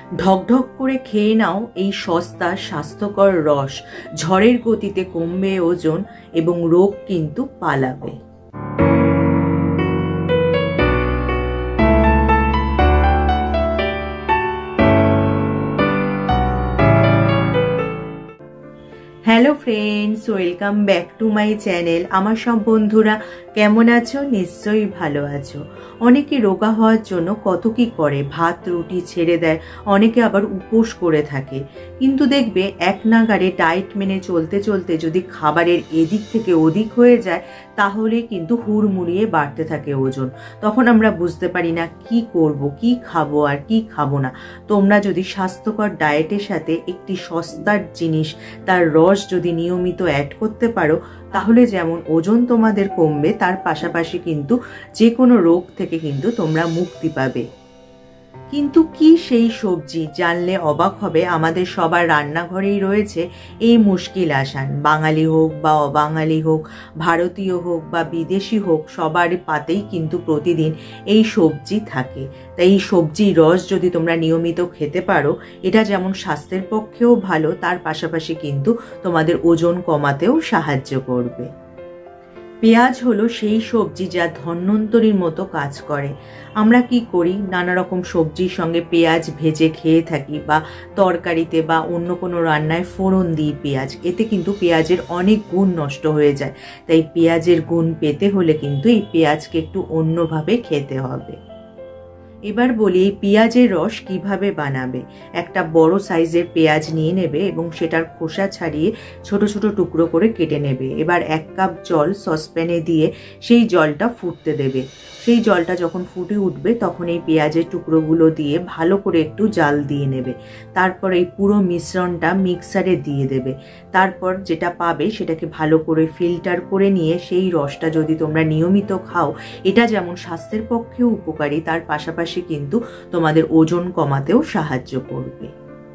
ঢকঢক করে খেয়ে নাও এই সস্তা স্বাস্থ্যকর রস। ঝড়ের গতিতে কমবে ওজন এবং রোগ কিন্তু পালাবে। Hello friends, welcome back to my channel. আমার সব বন্ধুরা কেমন আছো? নিশ্চয়ই ভালো আছো। অনেকে রোগা হওয়ার জন্য কত কি করে, ভাত রুটি ছেড়ে দেয়, অনেকে আবার উপোস করে থাকে। কিন্তু দেখবে এক নাগাড়ে ডায়েট মেনে চলতে চলতে যদি খাবারের এদিক থেকে ওদিক হয়ে যায়, তাহলে কিন্তু হুড়মুড়িয়ে বাড়তে থাকে ওজন। তখন আমরা বুঝতে পারি না কি করব, কি খাবো আর কি খাবো না। তোমরা যদি স্বাস্থ্যকর ডায়েটের সাথে একটি সস্তার জিনিস, তার রস যদি নিয়মিত অ্যাড করতে পারো, তাহলে যেমন ওজন তোমাদের কমবে, তার পাশাপাশি কিন্তু যে কোনো রোগ থেকে কিন্তু তোমরা মুক্তি পাবে। কিন্তু কি সেই সবজি? জানলে অবাক হবে। আমাদের সবার রান্নাঘরেই রয়েছে এই মুশকিল আসান। বাঙালি হোক বা অবাঙালি হোক, ভারতীয় হোক বা বিদেশি হোক, সবার পাতেই কিন্তু প্রতিদিন এই সবজি থাকে। তাই এই সবজির রস যদি তোমরা নিয়মিত খেতে পারো, এটা যেমন স্বাস্থ্যের পক্ষেও ভালো, তার পাশাপাশি কিন্তু তোমাদের ওজন কমাতেও সাহায্য করবে। পেঁয়াজ হলো সেই সবজি যা ধন্বন্তরীর মতো কাজ করে। আমরা কি করি, নানা রকম সবজির সঙ্গে পেঁয়াজ ভেজে খেয়ে থাকি, বা তরকারিতে বা অন্য কোনো রান্নায় ফোড়ন দিই পেঁয়াজ। এতে কিন্তু পেঁয়াজের অনেক গুণ নষ্ট হয়ে যায়। তাই পেঁয়াজের গুণ পেতে হলে কিন্তু এই পেঁয়াজকে একটু অন্যভাবে খেতে হবে। এবার বলি এই পেঁয়াজের রস কিভাবে বানাবে। একটা বড় সাইজের পেঁয়াজ নিয়ে নেবে এবং সেটার খোসা ছাড়িয়ে ছোট ছোট টুকরো করে কেটে নেবে। এবার 1 কাপ জল সসপ্যানে দিয়ে সেই জলটা ফুটতে দেবে। সেই জলটা যখন ফুটে উঠবে, তখন এই পেঁয়াজের টুকরোগুলো দিয়ে ভালো করে একটু জাল দিয়ে নেবে। তারপর এই পুরো মিশ্রণটা মিক্সারে দিয়ে দেবে। তারপর যেটা পাবে সেটাকে ভালো করে ফিল্টার করে নিয়ে সেই রসটা যদি তোমরা নিয়মিত খাও, এটা যেমন স্বাস্থ্যের পক্ষেও উপকারী, তার পাশাপাশি কিন্তু তোমাদের ওজন কমাতেও সাহায্য করবে।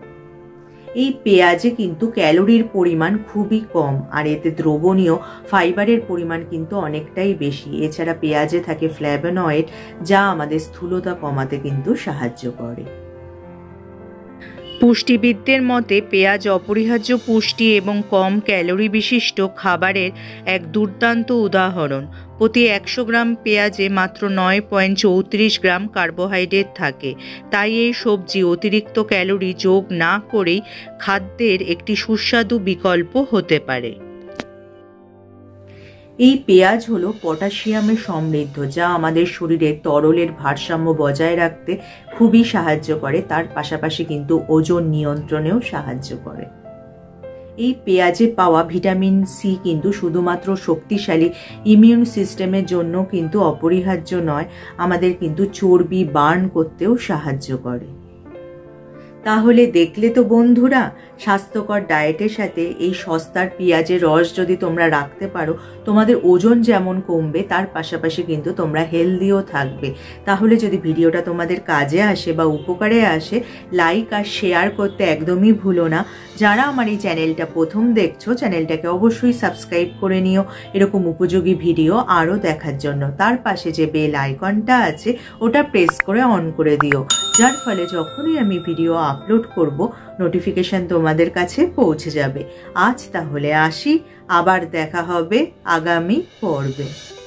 এই পেঁয়াজে কিন্তু ক্যালোরির পরিমাণ খুবই কম, আর এতে দ্রবণীয় ফাইবারের পরিমাণ কিন্তু অনেকটাই বেশি। এছাড়া পেঁয়াজে থাকে ফ্ল্যাভোনয়েড, যা আমাদের স্থূলতা কমাতে কিন্তু সাহায্য করে। পুষ্টিবিদদের মতে পেঁয়াজ অপরিহার্য পুষ্টি এবং কম ক্যালোরি বিশিষ্ট খাবারের এক দুর্দান্ত উদাহরণ। প্রতি 100 গ্রাম পেঁয়াজে মাত্র 9.34 গ্রাম কার্বোহাইড্রেট থাকে। তাই এই সবজি অতিরিক্ত ক্যালোরি যোগ না করেই খাদ্যের একটি সুস্বাদু বিকল্প হতে পারে। এই পেঁয়াজ হলো পটাশিয়ামে সমৃদ্ধ, যা আমাদের শরীরে তরলের ভারসাম্য বজায় রাখতে খুবই সাহায্য করে। তার পাশাপাশি কিন্তু ওজন নিয়ন্ত্রণেও সাহায্য করে। এই পেঁয়াজে পাওয়া ভিটামিন সি কিন্তু শুধুমাত্র শক্তিশালী ইমিউন সিস্টেমের জন্য কিন্তু অপরিহার্য নয়, আমাদের কিন্তু চর্বি বার্ন করতেও সাহায্য করে। তাহলে দেখলে তো বন্ধুরা, স্বাস্থ্যকর ডায়েটের সাথে এই সস্তার পেঁয়াজের রস যদি তোমরা রাখতে পারো, তোমাদের ওজন যেমন কমবে, তার পাশাপাশি কিন্তু তোমরা হেলদিও থাকবে। তাহলে যদি ভিডিওটা তোমাদের কাজে আসে বা উপকারে আসে, লাইক আর শেয়ার করতে একদমই ভুলো না। যারা আমার এই চ্যানেলটা প্রথম দেখছো, চ্যানেলটাকে অবশ্যই সাবস্ক্রাইব করে নিও এরকম উপযোগী ভিডিও আরও দেখার জন্য। তার পাশে যে বেল আইকনটা আছে, ওটা প্রেস করে অন করে দিও, যার ফলে যখনই আমি ভিডিও আপলোড করব, নোটিফিকেশন তোমাদের কাছে পৌঁছে যাবে। আজ তাহলে আসি, আবার দেখা হবে আগামী পর্বে।